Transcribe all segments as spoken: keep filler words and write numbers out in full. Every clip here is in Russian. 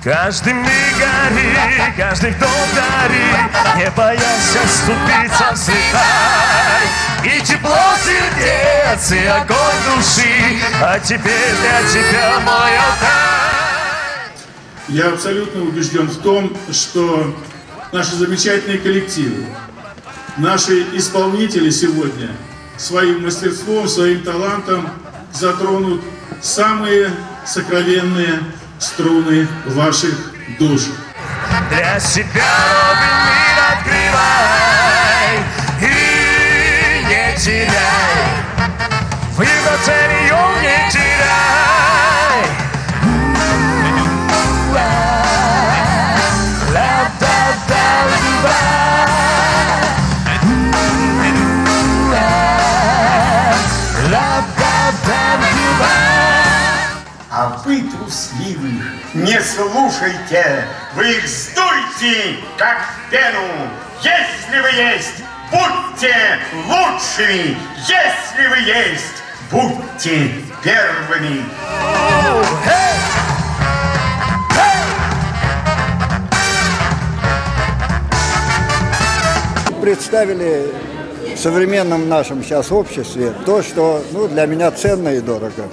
Каждый миг гори, каждый вдох дари, не боясь оступиться, взлетай. И тепло сердец, и огонь души, а теперь для тебя мой алтарь. Я абсолютно убежден в том, что наши замечательные коллективы, наши исполнители сегодня своим мастерством, своим талантом затронут самые сокровенные струны ваших душ. Для себя новый мир открывай и не теряй, выбор цели не теряй. А вы, трусливые, не слушайте, вы их сдуйте, как в пену. Если вы есть, будьте лучшими. Если вы есть, будьте первыми. Представили в современном нашем сейчас обществе то, что ну, для меня ценно и дорого.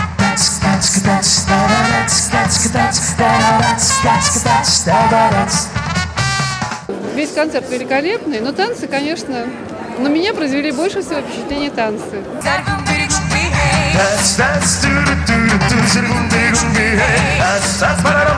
Весь концерт великолепный, но танцы, конечно, на меня произвели больше всего впечатление танцы. That's that's do do do do do do do do. That's that's